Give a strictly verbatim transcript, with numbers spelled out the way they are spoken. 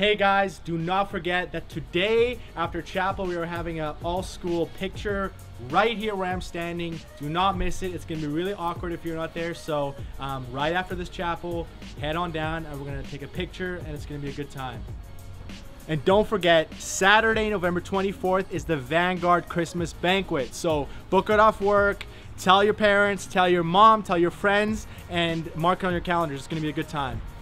Hey guys, do not forget that today after chapel we are having an all-school picture right here where I'm standing. Do not miss it. It's going to be really awkward if you're not there. So um, right after this chapel, head on down and we're going to take a picture and it's going to be a good time. And don't forget, Saturday, November twenty-fourth is the Vanguard Christmas banquet. So book it off work, tell your parents, tell your mom, tell your friends, and mark it on your calendars. It's going to be a good time.